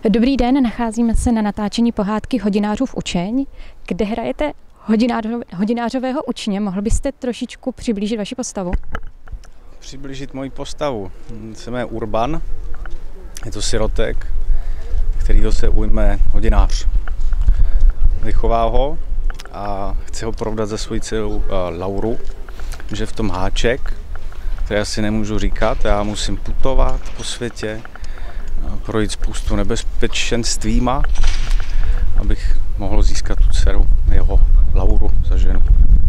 Dobrý den, nacházíme se na natáčení pohádky Hodinářův učeň, kde hrajete hodinářového učně. Mohl byste trošičku přiblížit vaši postavu? Přiblížit moji postavu. Se jmenuje Urban, je to sirotek, kterýho se ujme hodinář. Vychová ho a chce ho provdat za svoji dceru Lauru, že v tom háček, který asi nemůžu říkat, já musím putovat po světě, projít spoustu nebezpečenstvíma, abych mohl získat tu dceru, jeho Lauru, za ženu.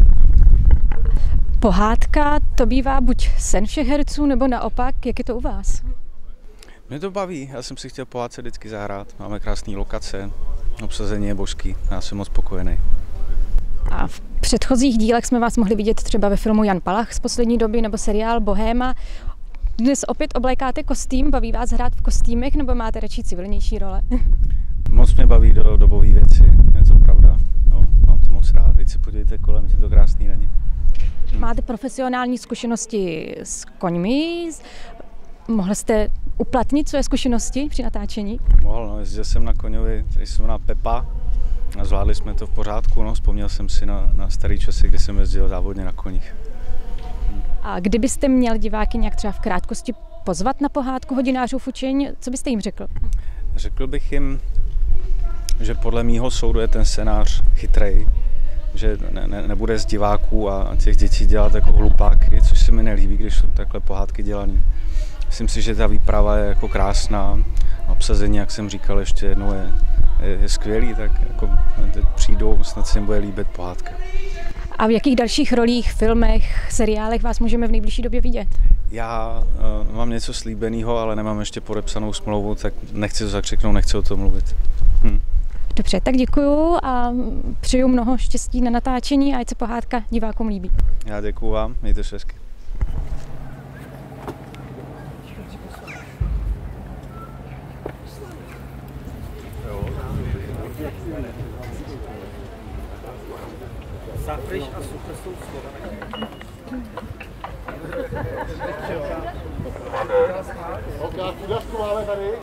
Pohádka to bývá buď sen všech herců, nebo naopak, jak je to u vás? Mě to baví, já jsem si chtěl pohádce vždycky zahrát, máme krásné lokace, obsazení je božský, já jsem moc spokojený. A v předchozích dílech jsme vás mohli vidět třeba ve filmu Jan Palach z poslední doby nebo seriál Bohéma. Dnes opět oblékáte kostým, baví vás hrát v kostýmech nebo máte radši civilnější role? Moc mě baví dobové věci, je to pravda, no, mám to moc rád, teď se podívejte kolem, je to krásný není. Máte profesionální zkušenosti s koňmi, mohli jste uplatnit své zkušenosti při natáčení? Mohl, no, jezdil jsem na koňovi, který se jmenuje Pepa a zvládli jsme to v pořádku, no, vzpomněl jsem si na starý časy, kdy jsem jezdil závodně na koních. A kdybyste měl diváky nějak třeba v krátkosti pozvat na pohádku Hodinářův učeň, co byste jim řekl? Řekl bych jim, že podle mýho soudu je ten scénář chytrej, že nebude z diváků a těch dětí dělat jako hlupáky, což se mi nelíbí, když jsou takhle pohádky dělaný. Myslím si, že ta výprava je jako krásná, obsazení, jak jsem říkal, ještě jednou je skvělý, tak jako teď přijdou, snad se jim bude líbit pohádka. A v jakých dalších rolích, filmech, seriálech vás můžeme v nejbližší době vidět? Já mám něco slíbeného, ale nemám ještě podepsanou smlouvu, tak nechci to zakřiknout, nechci o tom mluvit. Dobře, tak děkuju a přeju mnoho štěstí na natáčení a ať se pohádka divákům líbí. Já děkuju vám, mějte se hezky. Safriš a super jsou slova.